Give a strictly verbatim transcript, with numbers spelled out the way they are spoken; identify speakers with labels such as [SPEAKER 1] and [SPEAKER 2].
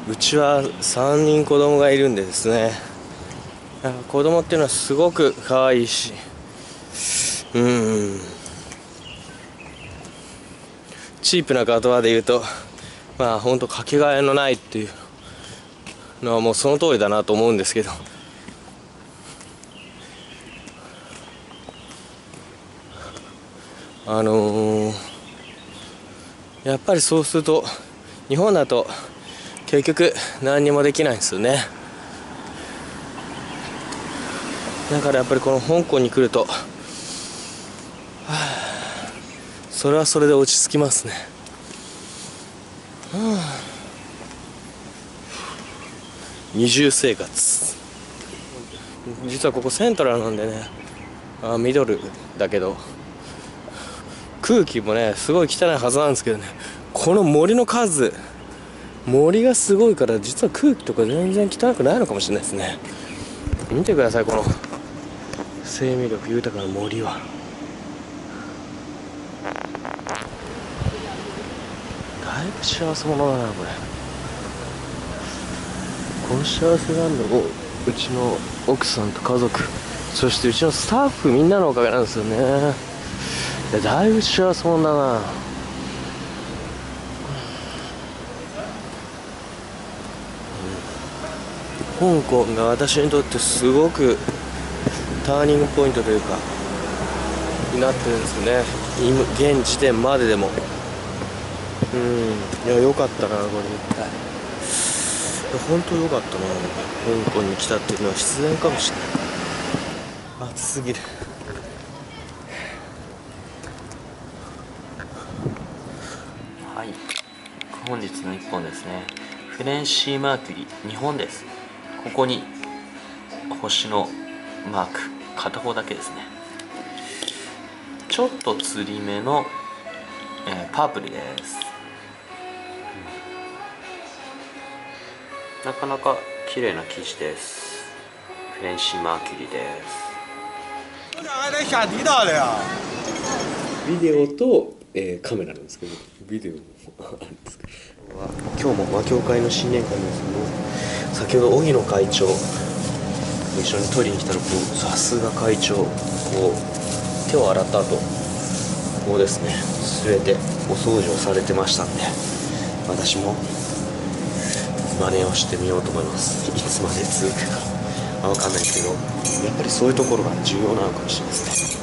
[SPEAKER 1] うちはさんにん子供がいるんでですね、子供っていうのはすごく可愛いし、うーんチープな言葉で言うと、まあ本当かけがえのないっていうのはもうその通りだなと思うんですけど、あのー、やっぱりそうすると日本だと結局何にもできないんですよね。だからやっぱりこの香港に来ると、はあ、それはそれで落ち着きますね。はあ、二重生活。実はここセントラルなんでね、あミドルだけど空気もねすごい汚いはずなんですけどね、この森の数、森がすごいから実は空気とか全然汚くないのかもしれないですね。見てください、この生命力豊かな森は。だいぶ幸せ者だなこれ。この幸せなんだろう、うちの奥さんと家族、そしてうちのスタッフみんなのおかげなんですよね。だいぶ幸せ者だな。香港が私にとってすごくターニングポイントというかになってるんですよね、今現時点まででも。うんいや良かったなこれ一回。本当良かったな、香港に来たっていうのは必然かもしれない。暑すぎる。はい、本日のいっぽんですね。フレンシーマーキュリー日本です。ここに星のマーク片方だけですね。ちょっとつり目の、えー、パープルです。なかなか綺麗な生地です。フレンシーマーキュリーです。ビデオと、えー、カメラなんですけど、ビデオもあるんですけど、今日も和教会の新年会なんですけど、先ほど荻野会長一緒に取りに来たら、こうさすが会長、こう手を洗った後こうですね据えてお掃除をされてましたんで、私も真似をしてみようと思います。いつまで続くかわかんないですけど、やっぱりそういうところが重要なのかもしれないですね。